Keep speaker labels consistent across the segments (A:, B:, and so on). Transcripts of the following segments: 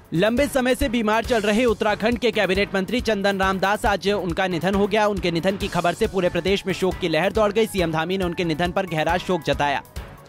A: लंबे समय से बीमार चल रहे उत्तराखंड के कैबिनेट मंत्री चंदन राम दास, आज उनका निधन हो गया। उनके निधन की खबर से पूरे प्रदेश में शोक की लहर दौड़ गई। सीएम धामी ने उनके निधन पर गहरा शोक जताया।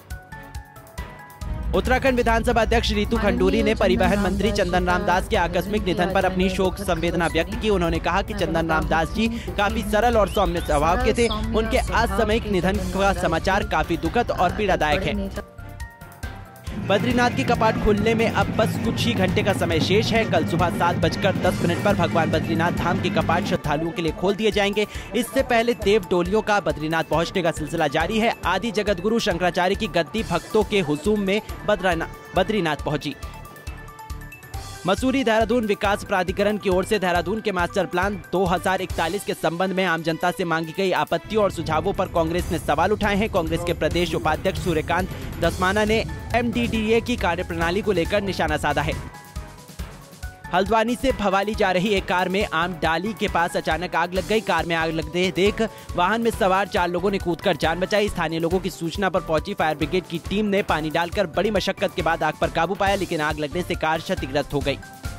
A: उत्तराखंड विधानसभा अध्यक्ष रितु खंडूरी ने परिवहन मंत्री चंदन राम दास के आकस्मिक निधन पर अपनी शोक संवेदना व्यक्त की। उन्होंने कहा कि चंदन राम दास जी काफी सरल और सौम्य स्वभाव के थे। उनके असामयिक निधन का समाचार काफी दुखद और पीड़ादायक है। बद्रीनाथ की कपाट खुलने में अब बस कुछ ही घंटे का समय शेष है। कल सुबह 7:10 पर भगवान बद्रीनाथ धाम के कपाट श्रद्धालुओं के लिए खोल दिए जाएंगे। इससे पहले देव डोलियों का बद्रीनाथ पहुंचने का सिलसिला जारी है। आदि जगत गुरु शंकराचार्य की गद्दी भक्तों के हुजूम में बद्रीनाथ पहुंची। मसूरी देहरादून विकास प्राधिकरण की ओर से देहरादून के मास्टर प्लान 2041 के संबंध में आम जनता से मांगी गई आपत्तियों और सुझावों पर कांग्रेस ने सवाल उठाए हैं। कांग्रेस के प्रदेश उपाध्यक्ष सूर्यकांत दसमाना ने MDDA की कार्यप्रणाली को लेकर निशाना साधा है। हल्द्वानी से भवाली जा रही एक कार में आम डाली के पास अचानक आग लग गई। कार में आग लगते देख वाहन में सवार 4 लोगों ने कूदकर जान बचाई। स्थानीय लोगों की सूचना पर पहुंची फायर ब्रिगेड की टीम ने पानी डालकर बड़ी मशक्कत के बाद आग पर काबू पाया, लेकिन आग लगने से कार क्षतिग्रस्त हो गई।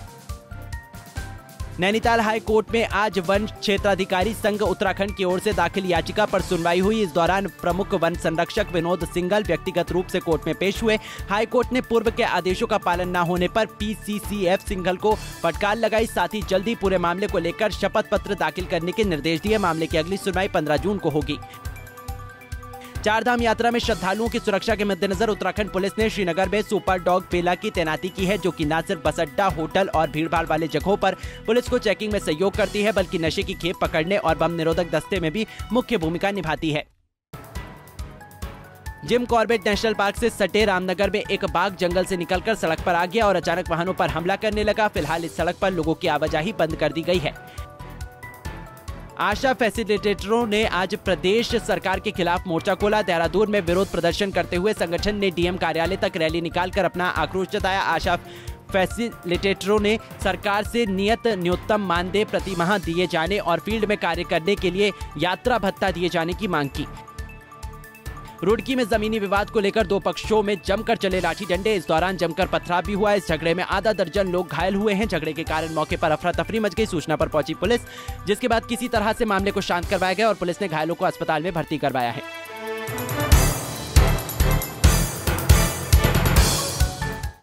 A: नैनीताल हाई कोर्ट में आज वन क्षेत्राधिकारी संघ उत्तराखंड की ओर से दाखिल याचिका पर सुनवाई हुई। इस दौरान प्रमुख वन संरक्षक विनोद सिंघल व्यक्तिगत रूप से कोर्ट में पेश हुए। हाई कोर्ट ने पूर्व के आदेशों का पालन न होने पर PCCF सिंघल को फटकार लगाई। साथ ही जल्दी पूरे मामले को लेकर शपथ पत्र दाखिल करने के निर्देश दिए। मामले की अगली सुनवाई 15 जून को होगी। चारधाम यात्रा में श्रद्धालुओं की सुरक्षा के मद्देनजर उत्तराखंड पुलिस ने श्रीनगर में सुपर डॉग पेला की तैनाती की है, जो कि न सिर्फ बस अड्डा, होटल और भीड़भाड़ वाले जगहों पर पुलिस को चेकिंग में सहयोग करती है, बल्कि नशे की खेप पकड़ने और बम निरोधक दस्ते में भी मुख्य भूमिका निभाती है। जिम कॉर्बेट नेशनल पार्क से सटे रामनगर में एक बाघ जंगल से निकलकर सड़क पर आ गया और अचानक वाहनों पर हमला करने लगा। फिलहाल इस सड़क पर लोगों की आवाजाही बंद कर दी गई है। आशा फैसिलिटेटरों ने आज प्रदेश सरकार के खिलाफ मोर्चा खोला। देहरादून में विरोध प्रदर्शन करते हुए संगठन ने DM कार्यालय तक रैली निकालकर अपना आक्रोश जताया। आशा फैसिलिटेटरों ने सरकार से नियत न्यूनतम मानदेय प्रति माह दिए जाने और फील्ड में कार्य करने के लिए यात्रा भत्ता दिए जाने की मांग की। रुड़की में जमीनी विवाद को लेकर 2 पक्षों में जमकर चले लाठी डंडे। इस दौरान जमकर पथराव भी हुआ। इस झगड़े में आधा दर्जन लोग घायल हुए हैं। झगड़े के कारण मौके पर अफरा तफरी मच गई। सूचना पर पहुंची पुलिस, जिसके बाद किसी तरह से मामले को शांत करवाया गया और पुलिस ने घायलों को अस्पताल में भर्ती करवाया है।